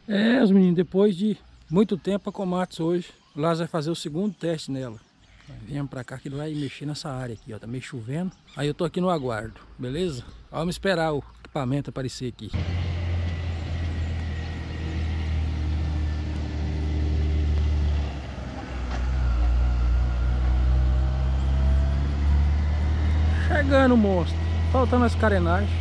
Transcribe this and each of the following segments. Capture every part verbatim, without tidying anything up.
É, os meninos, depois de muito tempo a Komatsu hoje, o Lázaro vai fazer o segundo teste nela. Viemos pra cá que ele vai mexer nessa área aqui, ó. Tá meio chovendo. Aí eu tô aqui no aguardo, beleza? Vamos esperar o equipamento aparecer aqui. Chegando o monstro. Faltando as carenagens.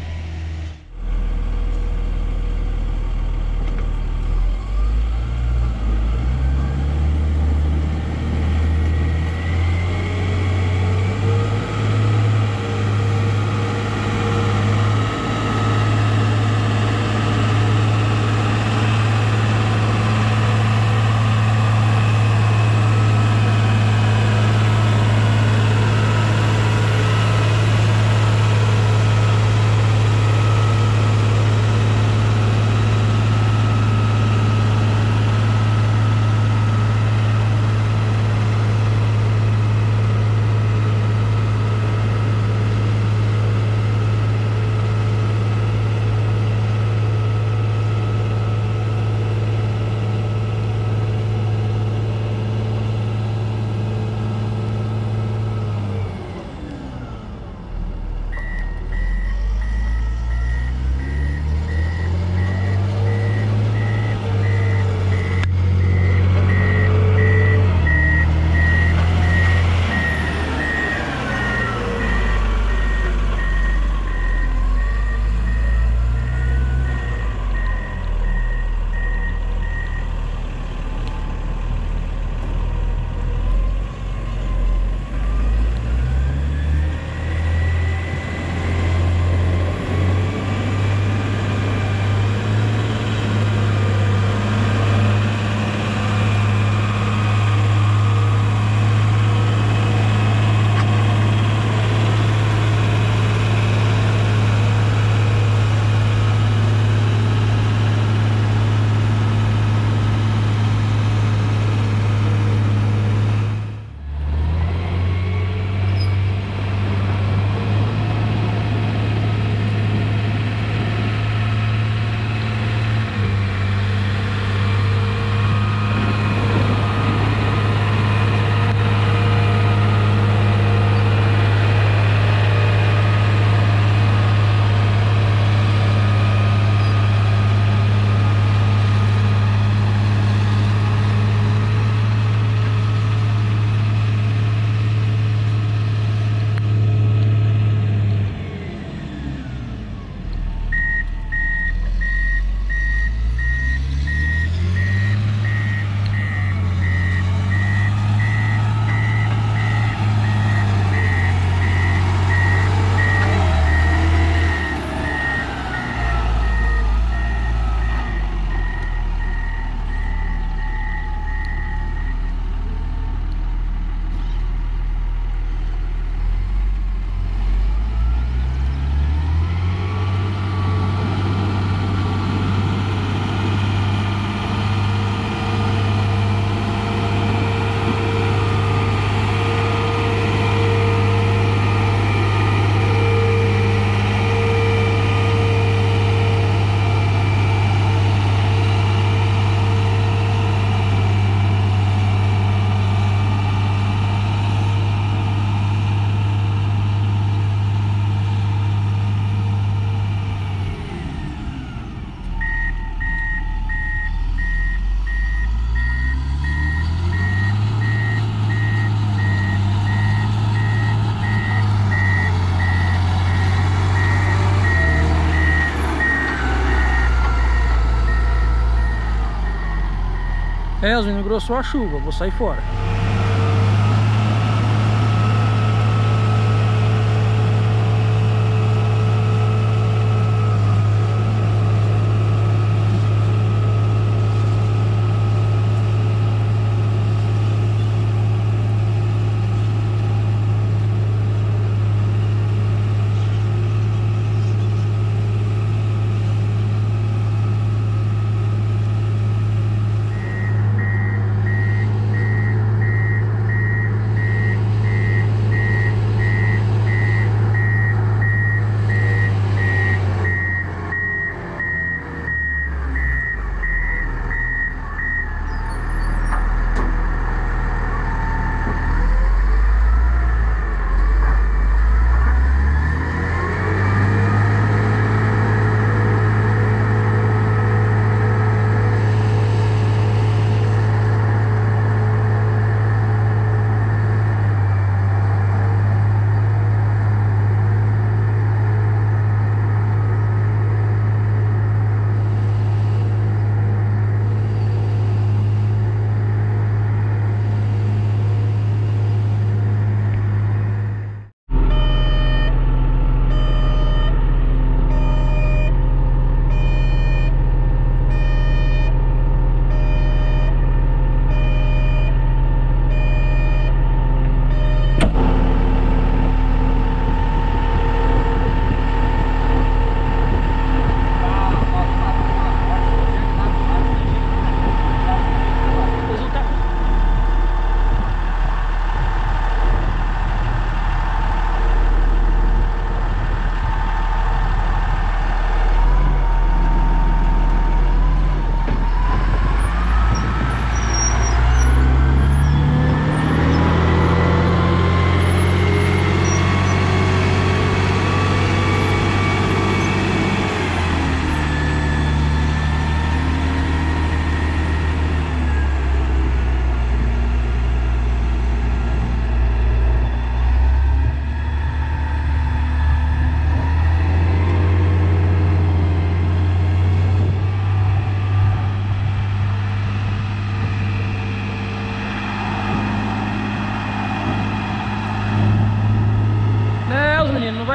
É, os meninos, grossou a chuva, vou sair fora.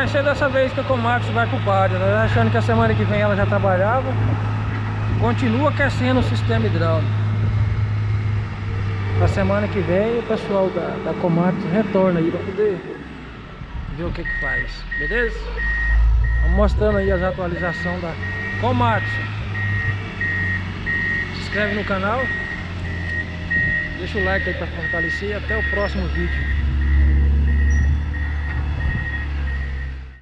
vai ser dessa vez que a Komatsu vai pro páreo, né? Achando que a semana que vem ela já trabalhava. Continua aquecendo o sistema hidráulico. Na semana que vem o pessoal da, da Komatsu retorna aí para poder ver o que que faz, beleza? Vamos mostrando aí as atualizações da Komatsu. Se inscreve no canal, deixa o like aí para fortalecer e até o próximo vídeo.